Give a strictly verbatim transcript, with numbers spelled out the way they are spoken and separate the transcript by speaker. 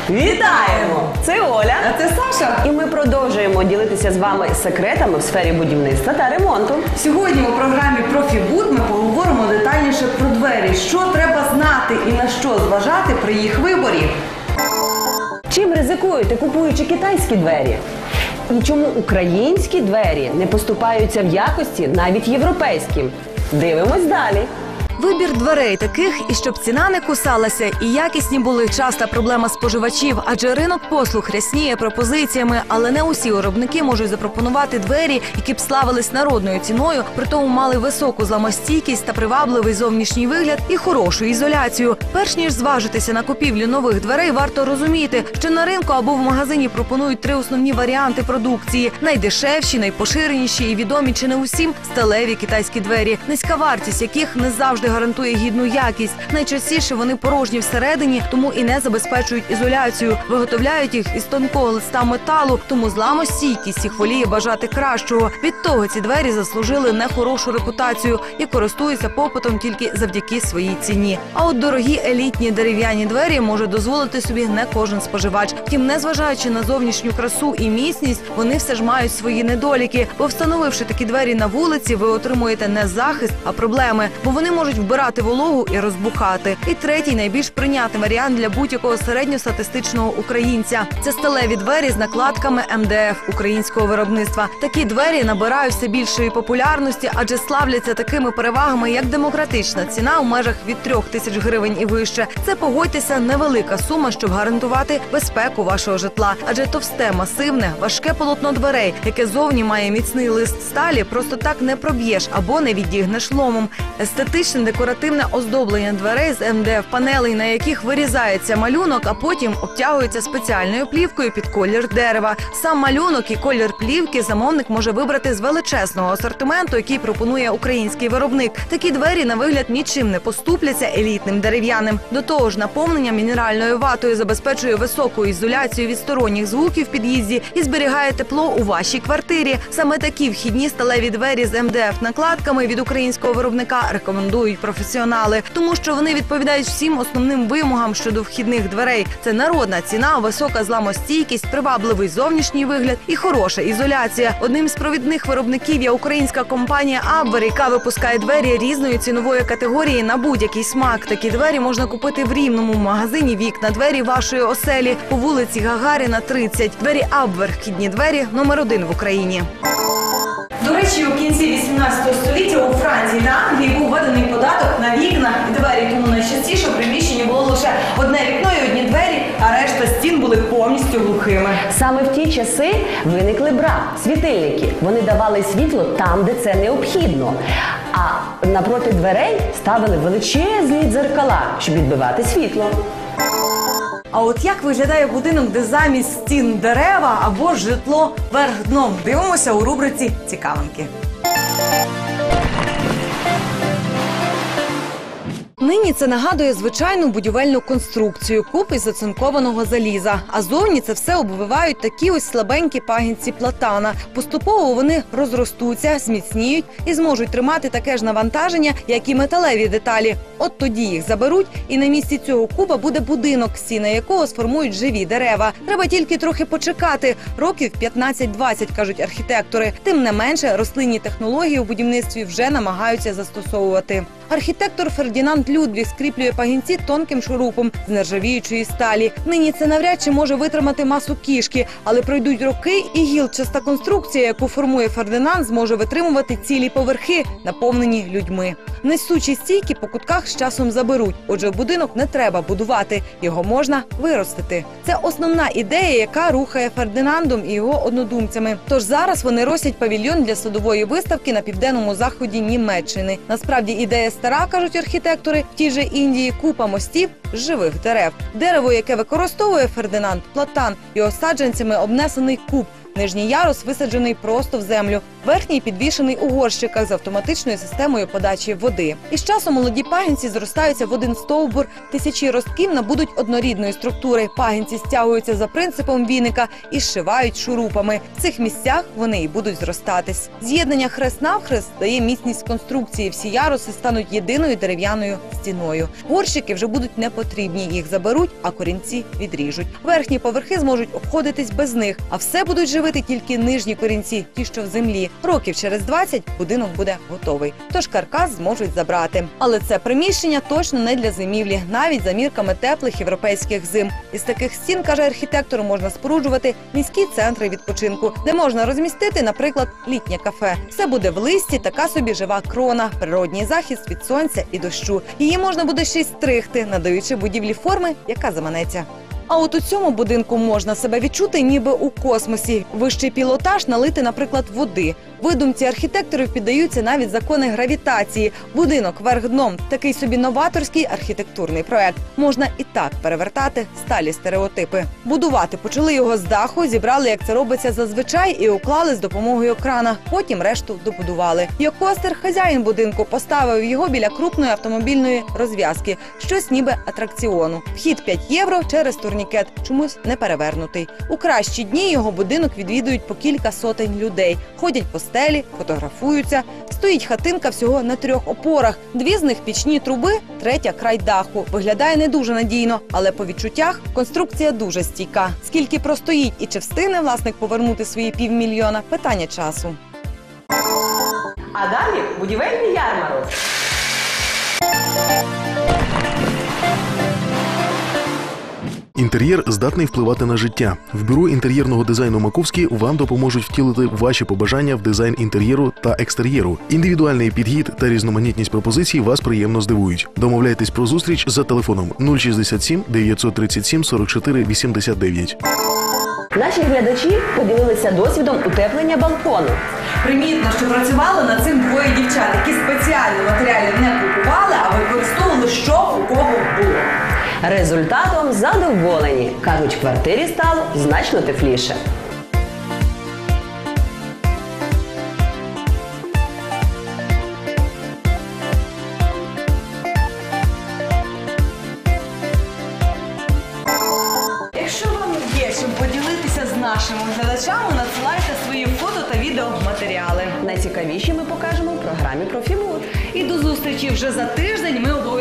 Speaker 1: Вітаємо! Це Оля.
Speaker 2: А це Саша.
Speaker 1: І ми продовжуємо ділитися з вами секретами в сфері будівництва та ремонту.
Speaker 2: Сьогодні у програмі «Профібуд» ми поговоримо детальніше про двері. Що треба знати і на що зважати при їх виборі.
Speaker 1: Чим ризикуєте, купуючи китайські двері? І чому українські двері не поступаються в якості навіть європейським? Дивимось далі.
Speaker 3: Вибір дверей таких, і щоб ціна не кусалася, і якісні були – часта проблема споживачів, адже ринок послуг рясніє пропозиціями, але не усі виробники можуть запропонувати двері, які б славились народною ціною, при тому мали високу зламостійкість та привабливий зовнішній вигляд і хорошу ізоляцію. Перш ніж зважитися на купівлю нових дверей, варто розуміти, що на ринку або в магазині пропонують три основні варіанти продукції – найдешевші, найпоширеніші і відомі чи не усім – сталеві китайські двері, низька вартість яких не завжди гарантує гідну якість. Найчастіше вони порожні всередині, тому і не забезпечують ізоляцію. Виготовляють їх із тонкого листа металу, тому зламостійкість їх воліє бажати кращого. Від того ці двері заслужили нехорошу репутацію і користуються попитом тільки завдяки своїй ціні. А от дорогі елітні дерев'яні двері може дозволити собі не кожен споживач. Втім, незважаючи на зовнішню красу і міцність, вони все ж мають свої недоліки. Бо встановивши такі двері на вулиці, ви отримуєте не захист, а проблеми. Бо вони можуть вбирати вологу і розбухати. І третій, найбільш прийнятний варіант для будь-якого середньостатистичного українця – це сталеві двері з накладками ем де еф українського виробництва. Такі двері набирають все більшої популярності, адже славляться такими перевагами, як демократична ціна у межах від трьох тисяч гривень і вище. Це, погодьтеся, невелика сума, щоб гарантувати безпеку вашого житла. Адже товсте, масивне, важке полотно дверей, яке зовні має міцний лист сталі, просто так не проб'єш або не відігнеш ломом. Естетичне декоративне оздоблення дверей з ем де еф-панелей, на яких вирізається малюнок, а потім обтягується спеціальною плівкою під колір дерева. Сам малюнок і колір плівки замовник може вибрати з величезного асортименту, який пропонує український виробник. Такі двері на вигляд нічим не поступляться елітним дерев'яним. До того ж, наповнення мінеральною ватою забезпечує високу ізоляцію від сторонніх звуків в під'їзді і зберігає тепло у вашій квартирі. Саме такі вхідні сталеві двері з ем де еф-накладками від українського виробника рекомендують професіонали, тому що вони відповідають всім основним вимогам щодо вхідних дверей. Це народна ціна, висока зламостійкість, привабливий зовнішній вигляд і хороша ізоляція. Одним з провідних виробників є українська компанія «Абвер», яка випускає двері різної цінової категорії на будь-який смак. Такі двері можна купити в Рівному магазині «Вікна двері вашої оселі» по вулиці Гагаріна, тридцять. Двері «Абвер» – вхідні двері номер один в Україні.
Speaker 2: До речі, у кінці вісімнадцятого століття у Франції та Англії був введений податок на вікна і двері, тому найчастіше в приміщенні було лише одне вікно і одні двері, а решта стін були повністю глухими.
Speaker 1: Саме в ті часи виникли бра – світильники. Вони давали світло там, де це необхідно. А напроти дверей ставили величезні дзеркала, щоб відбивати світло.
Speaker 2: А от як виглядає будинок, де замість стін дерева або житло вверх дном? Дивимося у рубриці «Цікавинки».
Speaker 3: Нині це нагадує звичайну будівельну конструкцію – куб із оцинкованого заліза. А зовні це все обвивають такі ось слабенькі пагінці платана. Поступово вони розростуться, зміцніють і зможуть тримати таке ж навантаження, як і металеві деталі. От тоді їх заберуть, і на місці цього куба буде будинок, стіни якого сформують живі дерева. Треба тільки трохи почекати. Років п'ятнадцять-двадцять, кажуть архітектори. Тим не менше, рослинні технології у будівництві вже намагаються застосовувати. Архітектор Фердінанд Людвіг скріплює пагінці тонким шурупом з нержавіючої сталі. Нині це навряд чи може витримати масу кішки, але пройдуть роки, і гілчаста конструкція, яку формує Фердинанд, зможе витримувати цілі поверхи, наповнені людьми. Несучі стійки по кутках з часом заберуть, отже, будинок не треба будувати, його можна виростити. Це основна ідея, яка рухає Фердинандом і його однодумцями. Тож зараз вони ростять павільйон для садової виставки на південному заході Німеччини. Насправді ідея стара, кажуть архітектори, в тій же Індії купа мостів з живих дерев. Дерево, яке використовує Фердинанд – платан, його саджанцями обнесений куб. Нижній ярус висаджений просто в землю, верхній підвішений у горщиках з автоматичною системою подачі води. І з часом молоді пагінці зростаються в один стовбур, тисячі ростків набудуть однорідної структури. Пагінці стягуються за принципом віника і зшивають шурупами. В цих місцях вони і будуть зростатись. З'єднання хрест-навхрест дає міцність конструкції. Всі яруси стануть єдиною дерев'яною стіною. Горщики вже будуть не потрібні, їх заберуть, а корінці відріжуть. Верхні поверхи зможуть обходитись без них, а все будуть живити тільки нижні корінці, ті, що в землі. Років через двадцять будинок буде готовий, тож каркас зможуть забрати. Але це приміщення точно не для зимівлі, навіть за мірками теплих європейських зим. Із таких стін, каже архітектор, можна споруджувати міські центри відпочинку, де можна розмістити, наприклад, літнє кафе. Все буде в листі, така собі жива крона, природній захист від сонця і дощу. Її можна буде ще й стригти, надаючи будівлі форми, яка заманеться. А от у цьому будинку можна себе відчути ніби у космосі. Вищий пілотаж налити, наприклад, води. Видумці архітекторів піддаються навіть закони гравітації. Будинок вверх дном – такий собі новаторський архітектурний проект. Можна і так перевертати сталі стереотипи. Будувати почали його з даху, зібрали, як це робиться зазвичай, і уклали з допомогою крана. Потім решту добудували. Йокостер, хазяїн будинку, поставив його біля крупної автомобільної розв'язки. Щось ніби атракціону. Вхід п'ять євро через турнікет. Чомусь не перевернутий. У кращі дні його будинок відвідують по кілька сотень людей. Ходять по стелі, фотографуються. Стоїть хатинка всього на трьох опорах. Дві з них пічні труби, третя край даху. Виглядає не дуже надійно, але по відчуттях конструкція дуже стійка. Скільки простоїть і чи встигне власник повернути свої півмільйона – питання часу.
Speaker 1: А далі будівельний ярмарок.
Speaker 4: Інтер'єр здатний впливати на життя. В бюро інтер'єрного дизайну «Маковський» вам допоможуть втілити ваші побажання в дизайн інтер'єру та екстер'єру. Індивідуальний підхід та різноманітність пропозицій вас приємно здивують. Домовляйтесь про зустріч за телефоном нуль шістдесят сім дев'ятсот тридцять сім сорок чотири вісімдесят дев'ять.
Speaker 1: Наші глядачі поділилися досвідом утеплення балкону.
Speaker 2: Примітно, що працювали над цим двоє дівчат, які спеціально матеріали не купували, а використовували, що у кого було.
Speaker 1: Результатом задоволені. Кажуть, в квартирі стало значно тепліше.
Speaker 2: Якщо вам є чим поділитися з нашими глядачами, надсилайте свої фото та відеоматеріали.
Speaker 1: Найцікавіші ми покажемо в програмі «Профімуд».
Speaker 2: І до зустрічі вже за тиждень. Ми обов'язково